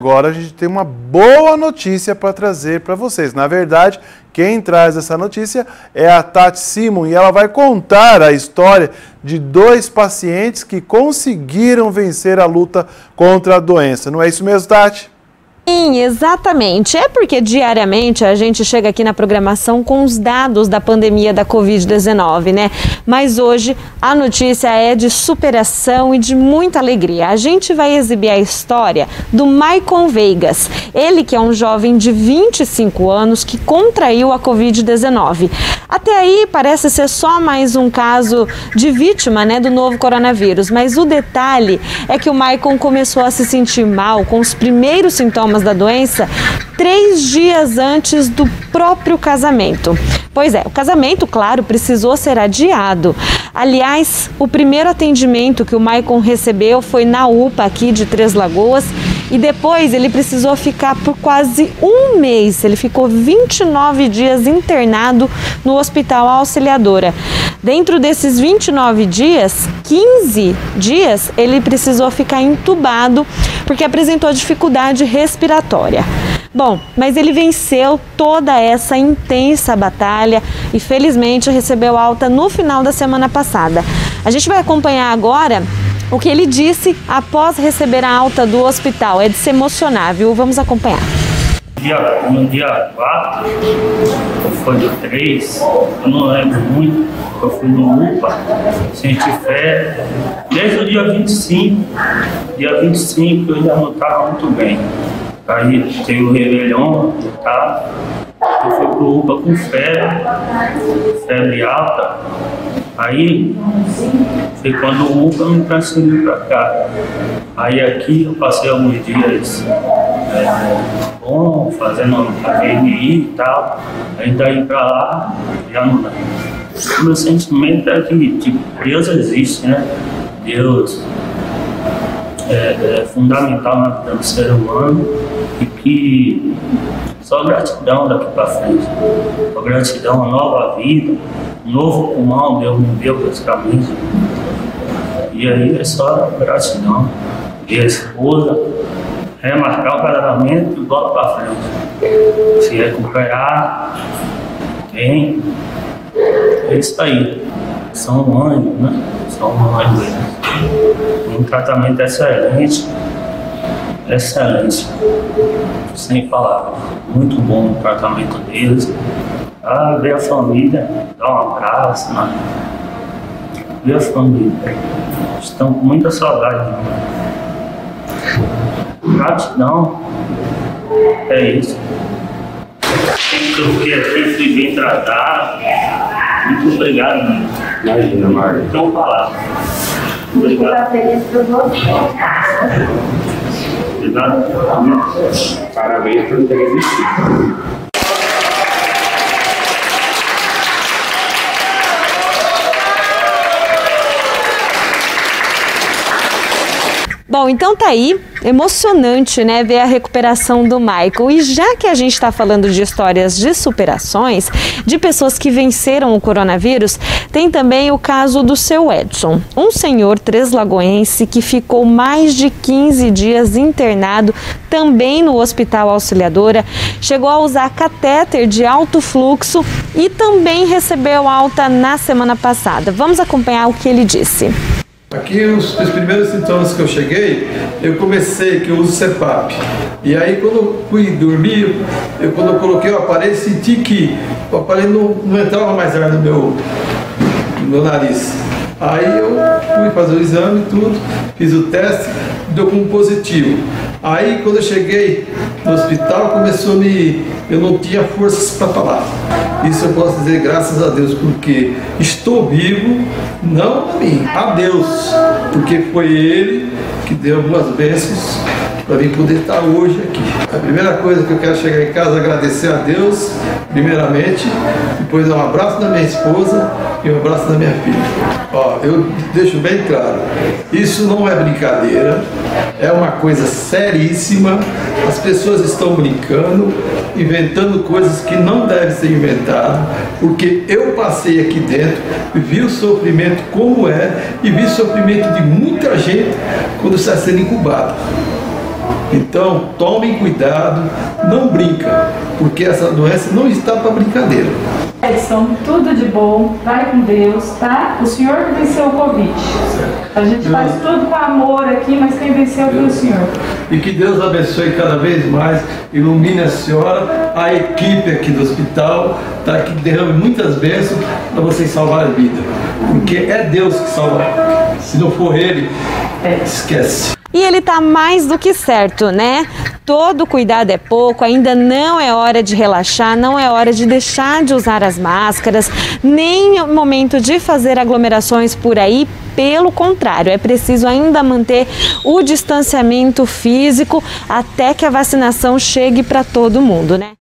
Agora a gente tem uma boa notícia para trazer para vocês. Na verdade, quem traz essa notícia é a Tati Simon e ela vai contar a história de 2 pacientes que conseguiram vencer a luta contra a doença. Não é isso mesmo, Tati? Sim, exatamente. É porque diariamente a gente chega aqui na programação com os dados da pandemia da Covid-19, né? Mas hoje a notícia é de superação e de muita alegria. A gente vai exibir a história do Maicon Veigas. Ele que é um jovem de 25 anos que contraiu a Covid-19. Até aí parece ser só mais um caso de vítima, né, do novo coronavírus. Mas o detalhe é que o Maicon começou a se sentir mal com os primeiros sintomas da doença 3 dias antes do próprio casamento. Pois é, o casamento, claro, precisou ser adiado. Aliás, o primeiro atendimento que o Maicon recebeu foi na UPA aqui de Três Lagoas e depois ele precisou ficar por quase um mês. Ele ficou 29 dias internado no Hospital Auxiliadora. Dentro desses 29 dias, 15 dias ele precisou ficar entubado porque apresentou dificuldade respiratória. Bom, mas ele venceu toda essa intensa batalha e felizmente recebeu alta no final da semana passada. A gente vai acompanhar agora o que ele disse após receber a alta do hospital. É de se emocionar, viu? Vamos acompanhar. No dia 4, ou foi no 3, eu não lembro muito, eu fui no UPA, senti fé, desde o dia 25 eu já não estava muito bem. Aí teve o Réveillon e tal, eu fui pro UPA com febre alta. Aí foi quando o UPA me transferiu para cá. Aí aqui eu passei alguns dias bom, fazendo a VMI e tal. Aí daí para lá, já não dá. O meu sentimento é que tipo, Deus existe, né? Deus é fundamental na vida do ser humano e que só gratidão daqui para frente. Só gratidão, uma nova vida, um novo pulmão, Deus me deu praticamente. E aí é só gratidão. E a esposa remarcar o casamento e bola para frente. Se recuperar, tem. É isso aí. São anjos, né? São anjos. Um tratamento excelente. Excelente. Sem palavras. Muito bom o tratamento deles. Ver a família, dar um abraço, né? Ver a família. Estão com muita saudade. Gratidão. É isso. Eu fiquei aqui, fui bem tratado. Muito obrigado, né? Imagina, Marcos. Então, falar. Obrigado. Obrigado. Parabéns por ter existido. Bom, então tá aí, emocionante, né, ver a recuperação do Maicon. E já que a gente está falando de histórias de superações, de pessoas que venceram o coronavírus, tem também o caso do seu Edson, um senhor treslagoense que ficou mais de 15 dias internado também no Hospital Auxiliadora, chegou a usar catéter de alto fluxo e também recebeu alta na semana passada. Vamos acompanhar o que ele disse. Aqui os primeiros sintomas que eu cheguei, eu comecei, que eu uso CPAP. E aí quando eu fui dormir, quando eu coloquei o aparelho, senti que o aparelho não entrava mais ar no meu nariz. Aí eu fui fazer o exame e tudo, fiz o teste, deu como positivo. Aí quando eu cheguei no hospital, começou a eu não tinha forças para falar. Isso eu posso dizer graças a Deus, porque estou vivo, não a mim, a Deus, porque foi Ele que deu algumas bênçãos para mim poder estar hoje aqui. A primeira coisa que eu quero chegar em casa é agradecer a Deus, primeiramente, depois um abraço da minha esposa e um abraço da minha filha. Ó, eu deixo bem claro, isso não é brincadeira, é uma coisa seríssima, as pessoas estão brincando, inventando coisas que não devem ser inventadas, porque eu passei aqui dentro, vi o sofrimento como é e vi o sofrimento de muita gente quando está sendo incubado. Então, tomem cuidado, não brinca, porque essa doença não está para brincadeira. Edson, tudo de bom, vai com Deus, tá? O Senhor que venceu o Covid. A gente faz tudo com amor aqui, mas quem venceu foi o Senhor. E que Deus abençoe cada vez mais, ilumine a senhora, a equipe aqui do hospital, tá? Que derrame muitas bênçãos para vocês salvarem a vida. Porque é Deus que salva. Se não for Ele, esquece. E ele tá mais do que certo, né? Todo cuidado é pouco, ainda não é hora de relaxar, não é hora de deixar de usar as máscaras, nem o momento de fazer aglomerações por aí. Pelo contrário, é preciso ainda manter o distanciamento físico até que a vacinação chegue para todo mundo, né?